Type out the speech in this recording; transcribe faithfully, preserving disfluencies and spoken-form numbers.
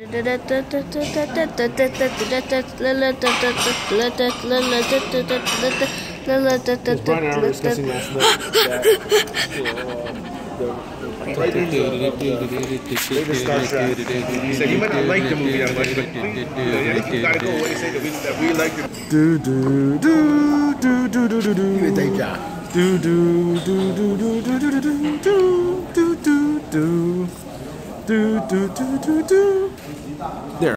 Brian and I were discussing last night that the writer of latest Star Trek, he said he might not like the movie that much, but I think you gotta go away and say that we, that we liked it. Do do do do do do do do. You take job. Do do do do do do do do do do do do do do do do do. There.